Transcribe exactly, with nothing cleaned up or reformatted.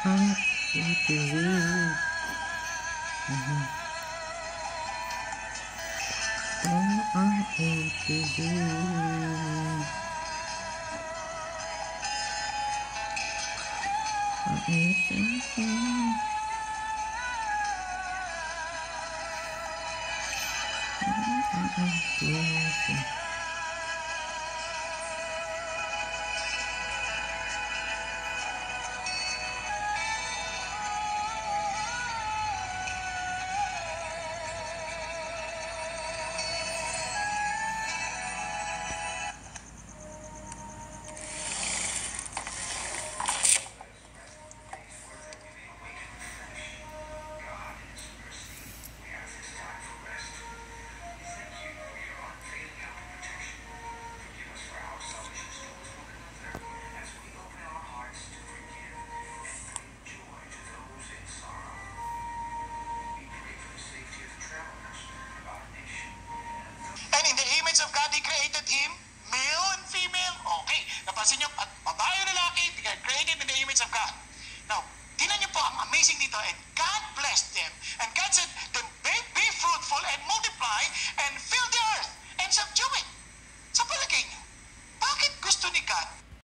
ang A to Z. Mhm. Ito ang A to Z. Ang A to Z. Ang A to Z. And in the image of God, He created him, male and female. Okay, napansin niyo, at babae o lalaki, they are created in the image of God. Now, tingnan niyo po ang amazing dito, and God blessed them. And God said, then be, be fruitful and multiply